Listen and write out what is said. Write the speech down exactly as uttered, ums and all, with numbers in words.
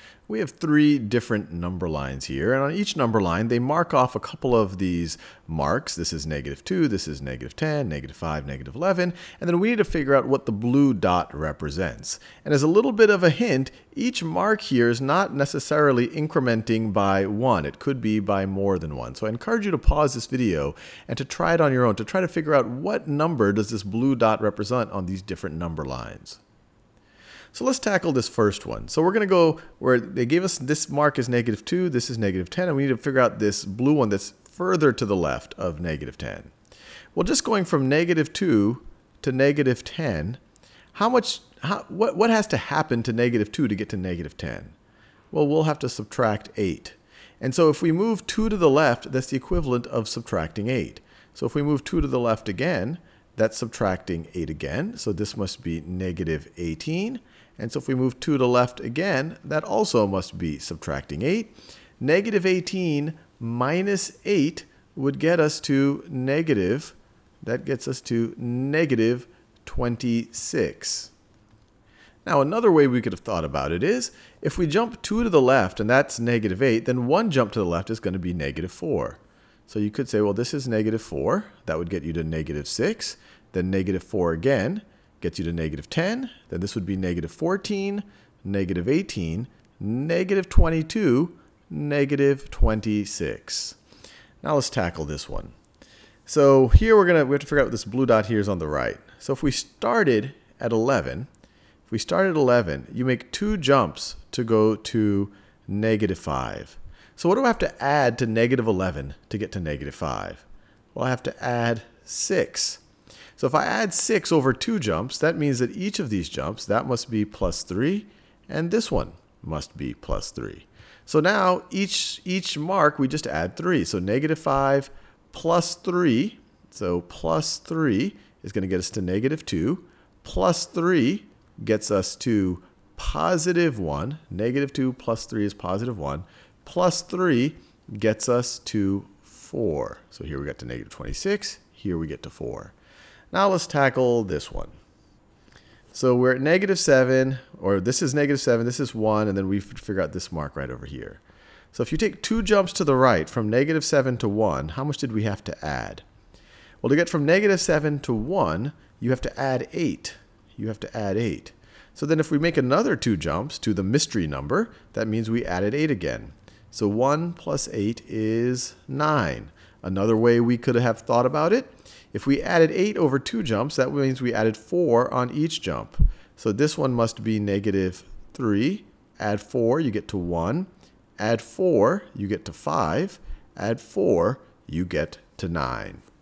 We have three different number lines here, and on each number line they mark off a couple of these marks. This is negative two, this is negative ten, negative five, negative eleven, and then we need to figure out what the blue dot represents. And as a little bit of a hint, each mark here is not necessarily incrementing by one. It could be by more than one. So I encourage you to pause this video and to try it on your own, to try to figure out what number does this blue dot represent on these different number lines. So let's tackle this first one. So we're going to go where they gave us this mark is negative two, this is negative ten, and we need to figure out this blue one that's further to the left of negative ten. Well, just going from negative two to negative ten, how much, how, what, what has to happen to negative two to get to negative ten? Well, we'll have to subtract eight. And so if we move two to the left, that's the equivalent of subtracting eight. So if we move two to the left again, that's subtracting eight again. So this must be negative eighteen. And so if we move two to the left again, that also must be subtracting eight. Negative eighteen minus eight would get us to negative, that gets us to negative twenty-six. Now another way we could have thought about it is, if we jump two to the left, and that's negative eight, then one jump to the left is going to be negative four. So you could say, well, this is negative four. That would get you to negative six. Then negative four again gets you to negative ten. Then this would be negative fourteen, negative eighteen, negative twenty-two, negative twenty-six. Now let's tackle this one. So here we're gonna we have to figure out what this blue dot here is on the right. So if we started at eleven, if we start at eleven, you make two jumps to go to negative five. So what do I have to add to negative eleven to get to negative five? Well, I have to add six. So if I add six over two jumps, that means that each of these jumps, that must be plus three, and this one must be plus three. So now each, each mark, we just add three. So negative five plus three, so plus three is going to get us to negative two. Plus three gets us to positive one. Negative two plus three is positive one. Plus three gets us to four. So here we get to negative twenty-six. Here we get to four. Now let's tackle this one. So we're at negative seven, or this is negative seven, this is one, and then we figure out this mark right over here. So if you take two jumps to the right from negative seven to one, how much did we have to add? Well, to get from negative seven to one, you have to add eight. You have to add eight. So then if we make another two jumps to the mystery number, that means we added eight again. So one plus eight is nine. Another way we could have thought about it, if we added eight over two jumps, that means we added four on each jump. So this one must be negative three. Add four, you get to one. Add four, you get to five. Add four, you get to nine.